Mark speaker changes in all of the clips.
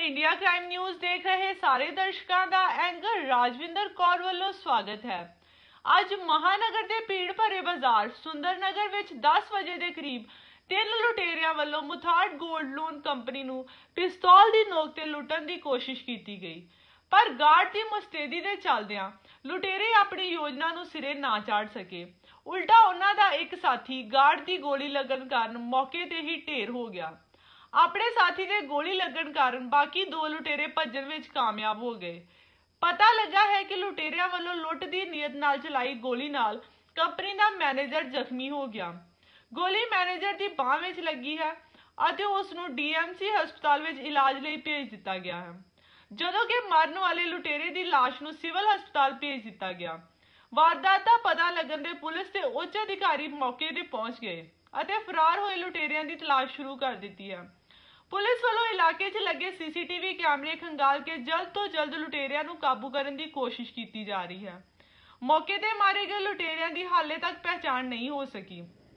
Speaker 1: India crime news देख रहे सारे दर्शकों का एंकर राजविंदर कौर वालों स्वागत है। ਅੱਜ ਮਹਾਨਗਰ ਦੇ ਭੀੜ ਭਰੇ ਬਾਜ਼ਾਰ ਸੁੰਦਰਨਗਰ ਵਿੱਚ 10 ਵਜੇ ਦੇ ਕਰੀਬ ਤਿੰਨ ਲੁਟੇਰਿਆਂ ਵੱਲੋਂ ਮੁਥਾਟ ਗੋਲਡ ਲੋਨ ਕੰਪਨੀ ਨੂੰ ਪਿਸਤੌਲ ਦੀ ਨੋਕ ਤੇ ਲੁੱਟਣ ਦੀ ਕੋਸ਼ਿਸ਼ ਕੀਤੀ ਗਈ, ਪਰ ਗਾਰਡ ਦੀ ਮੁਸਤੈਦੀ ਦੇ ਚੱਲਦਿਆਂ ਲੁਟੇਰੇ ਆਪਣੀ ਯੋਜਨਾ ਨੂੰ ਸਿਰੇ ਨਾ ਚਾੜ ਸਕੇ। ਉਲਟਾ ਉਹਨਾਂ ਦਾ ਇੱਕ ਸਾਥੀ ਗਾਰਡ ਦੀ ਗੋਲੀ ਲੱਗਣ ਕਾਰਨ ਮੌਕੇ ਤੇ ਹੀ ਢੇਰ ਹੋ ਗਿਆ। ਆਪਣੇ ਸਾਥੀ ਦੇ ਗੋਲੀ ਲੱਗਣ ਕਾਰਨ ਬਾਕੀ ਦੋ ਲੁਟੇਰੇ ਭੱਜਣ ਵਿੱਚ ਕਾਮਯਾਬ ਹੋ ਗਏ। पता लगा है कि लुटेरिया वालों लुट की नीयत नाल चलाई गोली नाल कंपनी का मैनेजर जख्मी हो गया। गोली मैनेजर की बांह में लगी है और उसनू DMC हस्पताल में इलाज लिए भेज दिता गया है, जदों कि मरन वाले लुटेरे की लाश नू सिविल हस्पताल भेज दिता गया। वारदात का पता लगन दे पुलिस के उच्च अधिकारी मौके पर पहुंच गए और फरार हुए लुटेरिया की तलाश शुरू कर दी है। पुलिस वालों इलाके च लगे CCTV कैमरे खंगाल के जल्द तो जल्द लुटेरिया नू काबू करने की कोशिश की जा रही है। मौके ते मारे गए लुटेरिया की हाले तक पहचान नहीं हो सकी।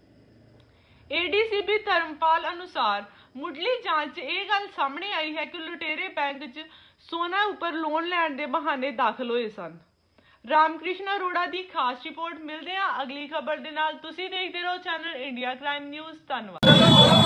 Speaker 1: ADCP धर्मपाल अनुसार मुढ़ली जांच यह गल सामने आई है कि लुटेरे बैंक च सोना उपर लोन लैण दे बहाने दाखिल हुए सन। रामकृष्ण अरोड़ा की खास रिपोर्ट। मिलते हैं अगली खबर दे नाल। तुसी देखते रहो चैनल इंडिया क्राइम न्यूज़। धन्यवाद।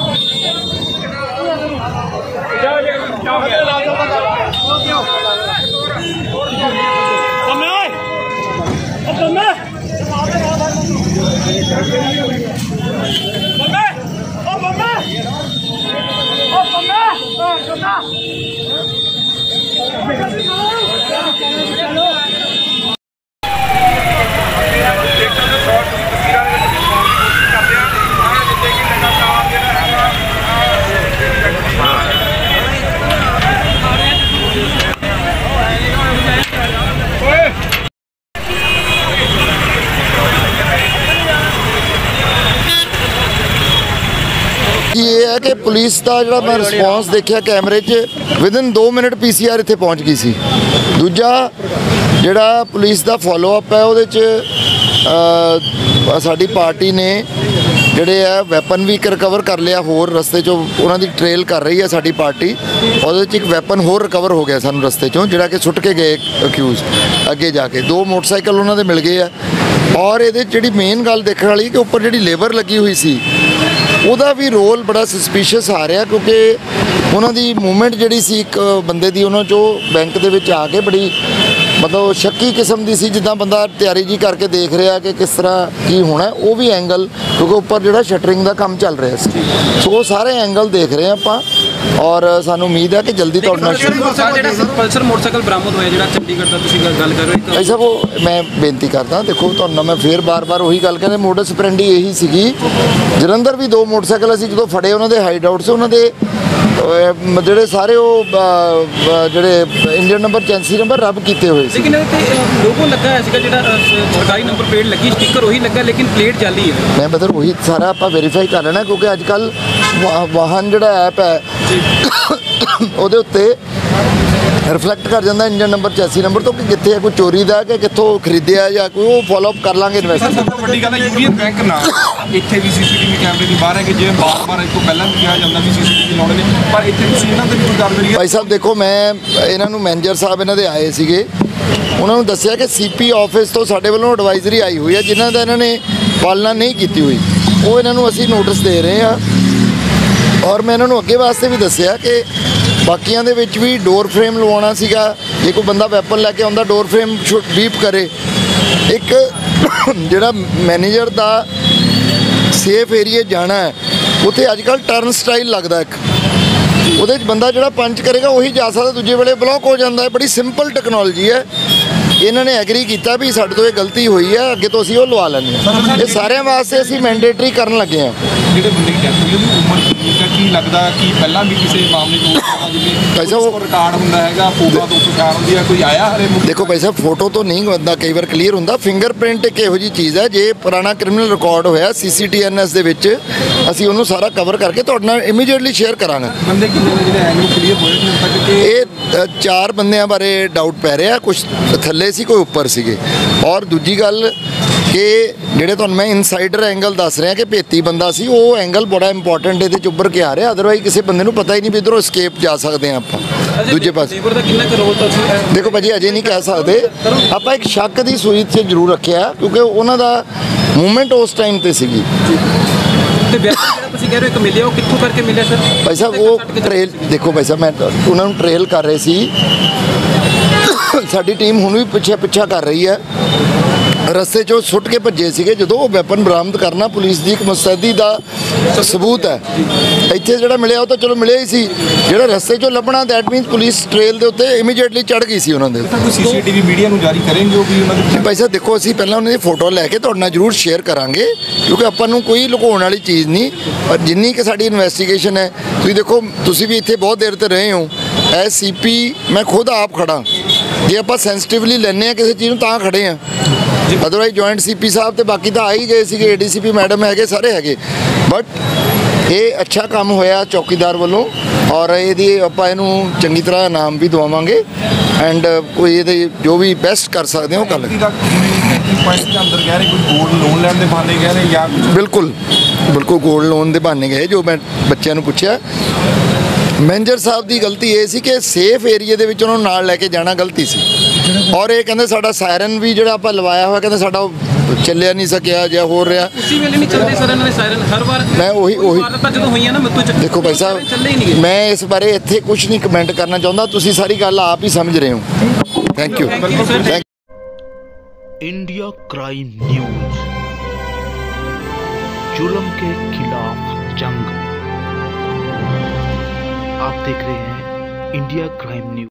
Speaker 2: ये है कि पुलिस का जो मैं रिस्पॉन्स देखा कैमरे च विदिन 2 मिनट PCR इत्थे पहुँच गई सी। दूजा जिहड़ा पुलिस का फॉलोअप है वो साडी पार्टी ने जिहड़े है वैपन भी रिकवर कर लिया, होर रस्ते चों उन्हां दी ट्रेल कर रही है साडी पार्टी। और एक वैपन होर रिकवर हो गया सानूं रस्ते चों, जिहड़ा कि सुट के गए अक्यूज अगे जाके। 2 मोटरसाइकिल उन्हां दे मिल गए है। और ये जिहड़ी मेन गल देखण वाली कि उपर जिहड़ी लेबर लगी हुई सी ਉਹਦਾ भी रोल बड़ा सस्पीशियस आ रहा, क्योंकि ਉਹਨਾਂ ਦੀ मूवमेंट ਜਿਹੜੀ ਸੀ ਇੱਕ ਬੰਦੇ ਦੀ ਉਹਨਾਂ ਚੋਂ ਬੈਂਕ ਦੇ ਵਿੱਚ ਆ ਕੇ ਬੜੀ मतलब शक्की किस्म की सी, जिदा बंदा तैयारी जी करके देख रहा कि किस तरह की होना है। वो भी एंगल क्योंकि उपर जो शटरिंग का काम चल रहा है, सो वो सारे एंगल देख रहे हैं आप। और सानू उम्मीद है कि जल्दी तो
Speaker 3: पल्सर मोटरसाइकिल बरामद होया जिहड़ा चंडीगढ़ दा तुसीं गल कर रहे हो।
Speaker 2: भाई साहब वो मैं बेनती करदा, देखो तुहानू मैं फिर बार बार वही गल कहंदा, मोडस ऑपरेंडी यही सीगी। जलंधर भी 2 मोटरसाइकिल असीं जदों फड़े उन्हां दे हाइड आउट से उन्हां दे ਜਿਹੜੇ ਸਾਰੇ ਉਹ ਜਿਹੜੇ ਇੰਜਨ ਨੰਬਰ ਚੈਂਸੀ ਨੰਬਰ ਰੱਬ ਕੀਤੇ ਹੋਏ ਸੀ।
Speaker 3: ਲੇਕਿਨ ਲੋਗੋ ਲੱਗਾ ਹੈ ਸੀਗਾ ਜਿਹੜਾ ਸਰਕਾਰੀ ਨੰਬਰ ਪਲੇਟ ਲੱਗੀ, ਸਟicker ਉਹੀ ਲੱਗਾ ਲੇਕਿਨ ਪਲੇਟ ਜਾਲੀ ਹੈ।
Speaker 2: ਮੈਂ ਬਦਰ ਉਹੀ ਸਾਰਾ ਆਪਾਂ ਵੈਰੀਫਾਈ ਕਰ ਲੈਣਾ, ਕਿਉਂਕਿ ਅੱਜ ਕੱਲ ਵਾਹਨ ਜਿਹੜਾ ਐਪ ਹੈ ਉਹਦੇ ਉੱਤੇ रिफ्लैक्ट कर जाता इंजन नंबर चैसी नंबर तो कि कितने कोई चोरी का कि कितों खरीदया या कोई वो फॉलोअप कर लांगे इन्वेस्टर।
Speaker 4: सब तो वड्डी गल है यूनियन बैंक ना इत्थे भी CCTV कैमरे की बाहर है कि जे बार-बार इसको पहला भी कहा जाता भी CCTV लाने ने, पर इत्थे तुसीं इन्हां ते भी कोई गल करिए।
Speaker 2: भाई साहब देखो, मैं इन्हां नूं मैनेजर साहब इन्हां दे आए सीगे, उन्हां नूं दस्सिया कि CP ऑफिस तो साडे वल्लों एडवाइजरी आई हुई है जिन्हां दा इन्हां ने पालना नहीं की हुई, वो इन्हां नूं असीं नोटिस दे रहे हैं। और मैं इन्हां नूं अगे वास्ते भी दस्सिया कि बाकियां दे विच भी डोर फ्रेम लवाउणा सीगा, जे कोई बंदा वैपन लैके आउंदा डोर फ्रेम शुड बीप करे। एक जिहड़ा मैनेजर दा सेफ एरिए जाना है उत्थे अजकल टर्न स्टाइल लगदा, एक ਉਹਦੇ बंदा जिहड़ा पंच करेगा वही जा सकता, दूजे वेले ब्लॉक हो जाता है। बड़ी सिंपल टैक्नोलॉजी है। इन्हों ने एग्री किया भी साडे तो ये गलती हुई है, अगे तो असीं वो लवा लैंदे हां। ये सारे वास्ते असीं मैंडेटरी करन लगे हैं।
Speaker 4: ਜਿਹੜੇ ਬੰਦੇ ਦੀ ਡੈਥ ਹੋਈ ਉਹਦੀ ਉਮਰ ਕਿੰਨੀ ਹੈ, ਕੀ ਲੱਗਦਾ ਕਿ ਪਹਿਲਾਂ ਵੀ ਕਿਸੇ ਮਾਮਲੇ ਤੋਂ ਜਿਵੇਂ ਉਹ ਰਿਕਾਰਡ ਹੁੰਦਾ ਹੈਗਾ, ਫੋਟੋ ਤੋਂ ਪਛਾਣ ਹੁੰਦੀ ਹੈ, ਕੋਈ ਆਇਆ ਹਰੇ?
Speaker 2: देखो भाई साहब फोटो तो नहीं बनता, कई बार क्लीयर होंदा। फिंगरप्रिंट एक इहो जी चीज़ है, जे पुराना क्रिमिनल रिकॉर्ड होया CCTNS दे विच असीं ਉਹਨੂੰ सारा कवर करके तुहाडे नाल इमीडिएटली शेयर करांगे।
Speaker 4: ਬੰਦੇ ਕਿੰਨੇ ਨੇ ਜਿਹੜੇ ਐਂਗਲ क्लीयर ਹੋਏ ਹੁਣ तक कि
Speaker 2: ਇਹ 4 ਬੰਦਿਆਂ ਬਾਰੇ डाउट पै रहा, कुछ थल्ले सी कोई उपर सीगे। और दूजी गल ਕਿ ਜਿਹੜੇ ਤੁਹਾਨੂੰ ਮੈਂ ਇਨਸਾਈਡਰ ਐਂਗਲ ਦੱਸ ਰਿਹਾ ਕਿ ਭੇਤੀ ਬੰਦਾ ਸੀ, ਉਹ ਐਂਗਲ ਬੜਾ ਇੰਪੋਰਟੈਂਟ ਇਹਦੇ 'ਚ ਉੱਭਰ ਕੇ ਆ ਰਿਹਾ। ਅਦਰਵਾਈਜ਼ ਕਿਸੇ ਬੰਦੇ ਨੂੰ ਪਤਾ ਹੀ ਨਹੀਂ ਵੀ ਇੱਧਰੋਂ escape ਜਾ ਸਕਦੇ ਹਾਂ ਆਪਾਂ ਦੂਜੇ ਪਾਸੇ।
Speaker 3: ਲੇਬਰ ਦਾ ਕਿੰਨਾ ਕੁ ਰੋਲ ਤੁਸੀਂ
Speaker 2: ਦੇਖੋ ਭਾਜੀ, ਅਜੇ ਨਹੀਂ ਕਹਿ ਸਕਦੇ ਆਪਾਂ। ਇੱਕ ਸ਼ੱਕ ਦੀ ਸੂਈ 'ਚ ਜ਼ਰੂਰ ਰੱਖਿਆ ਕਿਉਂਕਿ ਉਹਨਾਂ ਦਾ ਮੂਵਮੈਂਟ ਉਸ ਟਾਈਮ ਤੇ ਸੀਗੀ।
Speaker 3: ਤੇ ਵਿਅਕਤੀ ਜਿਹੜਾ ਤੁਸੀਂ ਕਹਿ ਰਹੇ ਹੋ ਇੱਕ ਮਿਲਿਆ, ਉਹ ਕਿੱਥੋਂ ਕਰਕੇ ਮਿਲਿਆ ਸਰ?
Speaker 2: ਭਾਈ ਸਾਹਿਬ ਉਹ ਟ੍ਰੇਲ ਦੇਖੋ ਭਾਈ ਸਾਹਿਬ, ਮੈਂ ਉਹਨਾਂ ਨੂੰ ਟ੍ਰੇਲ ਕਰ ਰਹੇ ਸੀ। ਸਾਡੀ ਟੀਮ ਹੁਣ ਵੀ ਪਿੱਛਾ ਕਰ ਰਹੀ ਹੈ। ਰਸਤੇ 'ਚੋਂ ਸੁੱਟ ਕੇ ਭੱਜੇ ਸੀਗੇ। ਜਦੋਂ ਉਹ ਵੈਪਨ ਬਰਾਮਦ ਕਰਨਾ ਪੁਲਿਸ ਦੀ ਇੱਕ ਮੁਸਤੈਦੀ ਦਾ ਸਬੂਤ ਹੈ। ਇੱਥੇ ਜਿਹੜਾ ਮਿਲਿਆ ਉਹ ਤਾਂ ਚਲੋ ਮਿਲਿਆ ਹੀ ਸੀ, ਜਿਹੜਾ ਰਸਤੇ 'ਚੋਂ ਲੱਭਣਾ ਦੈਟ ਮੀਨਸ ਪੁਲਿਸ ਟ੍ਰੇਲ ਦੇ ਉੱਤੇ ਇਮੀਡੀਏਟਲੀ ਚੜ੍ਹ ਗਈ ਸੀ ਉਹਨਾਂ ਦੇ।
Speaker 4: ਕੋਈ ਸੀਸੀਟੀਵੀ ਮੀਡੀਆ ਨੂੰ ਜਾਰੀ ਕਰਨਗੇ ਉਹ ਵੀ ਉਹਨਾਂ ਦੇ?
Speaker 2: ਭਾਈ ਸਾਹਿਬ ਦੇਖੋ, ਅਸੀਂ ਪਹਿਲਾਂ ਉਹਨਾਂ ਦੀ ਫੋਟੋ ਲੈ ਕੇ ਤੁਹਾਡੇ ਨਾਲ ਜ਼ਰੂਰ ਸ਼ੇਅਰ ਕਰਾਂਗੇ ਕਿਉਂਕਿ ਆਪਾਂ ਨੂੰ ਕੋਈ ਲੁਕਾਉਣ ਵਾਲੀ ਚੀਜ਼ ਨਹੀਂ। ਪਰ ਜਿੰਨੀ ਕਿ ਸਾਡੀ ਇਨਵੈਸਟੀਗੇਸ਼ਨ ਹੈ, ਤੁਸੀਂ ਦੇਖੋ, ਤੁਸੀਂ ਵੀ ਇੱਥੇ ਬਹੁਤ ਦੇਰ ਤੇ ਰਹੇ ਹੋ। ਐਸ CP ਮੈਂ ਖੁਦ ਆਪ ਖੜਾ, ਜੇ ਆਪਾਂ ਸੈਂਸਿਟਿਵਲੀ ਲੈਂਦੇ ਹਾਂ ਕਿਸੇ ਚੀਜ਼ ਨੂੰ ਤਾਂ ਖੜੇ ਹਾਂ। ਅਦਰਵਾਈਜ਼ ਜੁਆਇੰਟ CP ਸਾਹਿਬ ਤੇ ਬਾਕੀ ਤਾਂ ਆ ਹੀ ਗਏ ਸੀਗੇ, ADCP ਮੈਡਮ ਹੈਗੇ, ਸਾਰੇ ਹੈਗੇ। ਬਟ ਇਹ ਅੱਛਾ ਕੰਮ ਹੋਇਆ ਚੌਕੀਦਾਰ ਵੱਲੋਂ ਔਰ ਇਹਦੀ ਆਪਾਂ ਇਹਨੂੰ ਚੰਗੀ ਤਰ੍ਹਾਂ ਇਨਾਮ ਵੀ ਦਵਾਵਾਂਗੇ ਐਂਡ ਕੋਈ ਇਹਦੇ ਜੋ ਵੀ ਬੈਸਟ ਕਰ ਸਕਦੇ ਹੋ ਕਰ ਲਓ।
Speaker 4: ਪੁਆਇੰਟ ਦੇ ਅੰਦਰ ਕਹਿ ਰਹੇ ਕੋਈ ਗੋਲਡ ਲੋਨ ਲੈਣ ਦੇ ਬਹਾਨੇ ਕਹਿ ਰਹੇ ਜਾਂ
Speaker 2: ਬਿਲਕੁਲ ਗੋਲਡ ਲੋਨ ਦੇ ਬਹਾਨੇ ਗਏ। ਜੋ ਮੈਂ ਬੱਚਿਆਂ ਨੂੰ ਪੁੱਛਿਆ, ਮੈਨੇਜਰ ਸਾਹਿਬ ਦੀ ਗਲਤੀ ਇਹ ਸੀ ਕਿ ਸੇਫ ਏਰੀਆ ਦੇ ਵਿੱਚ ਉਹਨਾਂ ਨੂੰ ਨਾਲ ਲੈ ਕੇ ਜਾਣਾ ਗਲਤੀ ਸੀ। ਔਰ ਇਹ ਕਹਿੰਦੇ ਸਾਡਾ ਸਾਇਰਨ ਵੀ ਜਿਹੜਾ ਆਪਾਂ ਲਵਾਇਆ ਹੋਇਆ, ਕਹਿੰਦੇ ਸਾਡਾ ਉਹ ਚੱਲਿਆ ਨਹੀਂ ਸਕਿਆ ਜਾਂ ਹੋ ਰਿਹਾ।
Speaker 3: ਉਸੇ ਵੇਲੇ ਨਹੀਂ ਚੱਲਦੇ ਸਰ ਇਹਨਾਂ ਦੇ ਸਾਇਰਨ ਹਰ ਵਾਰ?
Speaker 2: ਮੈਂ ਉਹੀ
Speaker 3: ਵਾਰਦਾਤਾਂ ਜਦੋਂ ਹੋਈਆਂ ਨਾ ਮੱਤੂ ਚ,
Speaker 2: ਦੇਖੋ ਭਾਈ ਸਾਹਿਬ,
Speaker 3: ਚੱਲੇ ਹੀ ਨਹੀਂ ਗਏ।
Speaker 2: ਮੈਂ ਇਸ ਬਾਰੇ ਇੱਥੇ ਕੁਝ ਨਹੀਂ ਕਮੈਂਟ ਕਰਨਾ ਚਾਹੁੰਦਾ। ਤੁਸੀਂ ਸਾਰੀ ਗੱਲ ਆਪ ਹੀ ਸਮਝ ਰਹੇ ਹੋ। Thank you.
Speaker 5: India crime news, जुल्म के खिलाफ जंग। आप देख रहे हैं इंडिया क्राइम न्यूज।